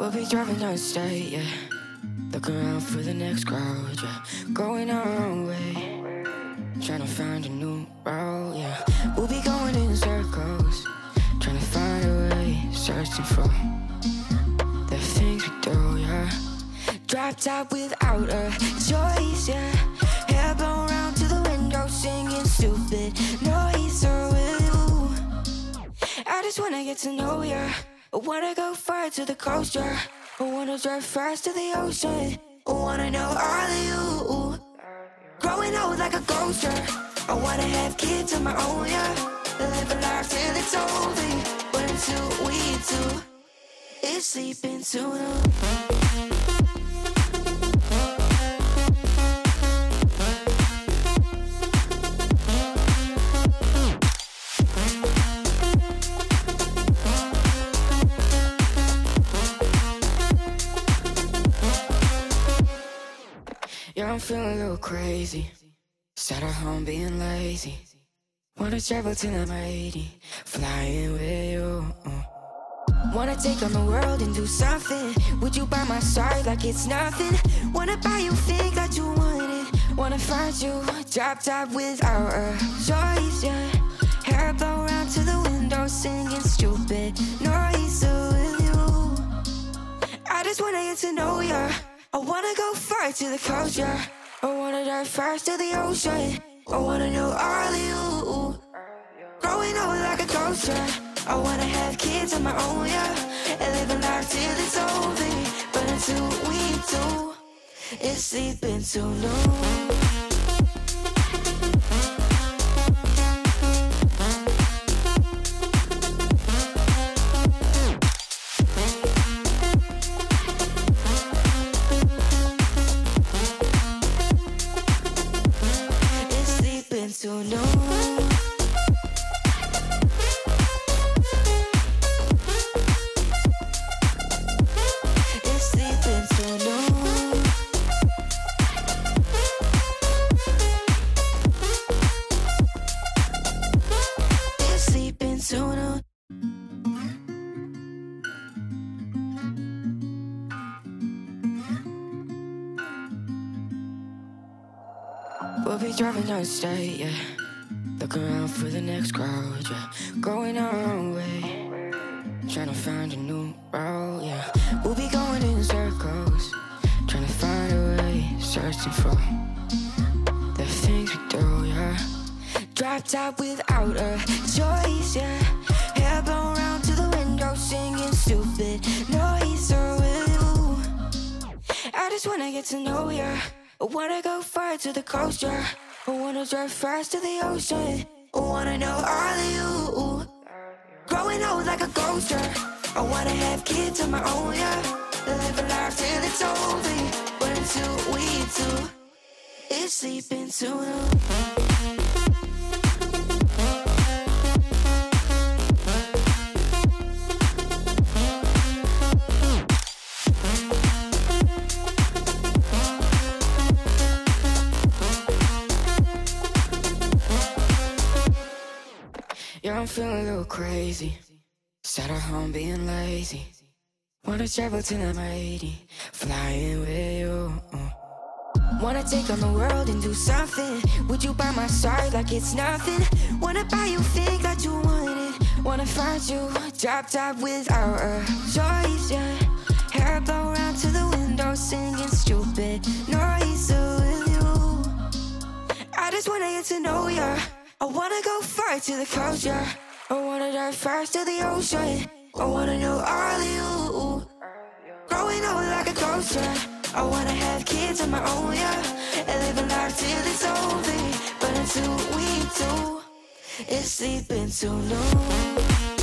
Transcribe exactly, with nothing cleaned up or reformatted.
We'll be driving down the state, yeah. Looking around for the next crowd, yeah. Going our own way, trying to find a new route, yeah. We'll be going in circles, trying to find a way, searching for the things we do, yeah. Drop top without a choice, yeah. Hair blown round to the window, singing stupid noise. Or will you? I just wanna get to know ya. I wanna go far to the coast, yeah. I wanna drive fast to the ocean. I wanna know all of you. Growing old like a ghost, yeah. I wanna have kids of my own, yeah. Live a life till it's over. But until we do, it's sleeping sooner. Yeah, I'm feeling a little crazy. Sat at home being lazy. Wanna travel till I'm eighty, flying with you. uh. Wanna take on the world and do something. Would you by my side like it's nothing? Wanna buy you things that you wanted. Wanna find you, drop top without a choice, yeah. Hair blow round to the window, singing stupid noise. So will you? I just wanna get to know ya. I wanna go far to the coast, yeah. I wanna dive fast to the ocean. I wanna know all of you. Growing old like a ghost, yeah. I wanna have kids of my own, yeah. And live a life till it's over. But until we do, it's sleeping too long. So no, it's sleeping so long. It's sleeping so long. We'll be driving down the state, yeah. Looking around for the next crowd, yeah. Going our own way, trying to find a new route, yeah. We'll be going in circles, trying to find a way, searching for the things we do, yeah. Drop top without a choice, yeah. Hair blown round to the window, singing stupid noise. Or will you? I just wanna get to know ya. I wanna go far to the coast, yeah. I wanna drive fast to the ocean. I wanna know all of you. Growing old like a ghost, yeah. I wanna have kids of my own, yeah. Live a life till it's over. But until we do, it's sleeping too long. Yeah, I'm feeling a little crazy. Sat at home being lazy. Wanna travel till I'm eighty, flying with you. uh. Wanna take on the world and do something. Would you by my side like it's nothing? Wanna buy you things that you wanted. Wanna find you, drop top without a choice, yeah. Hair blow round to the window, singing stupid noise. So will you? I just wanna get to know ya. I wanna go far to the coast, yeah. I wanna dive fast to the ocean. I wanna know all of you. Growing old like a ghost, yeah. I wanna have kids of my own, yeah. And live a life till it's over. But until we do, it's sleeping too long.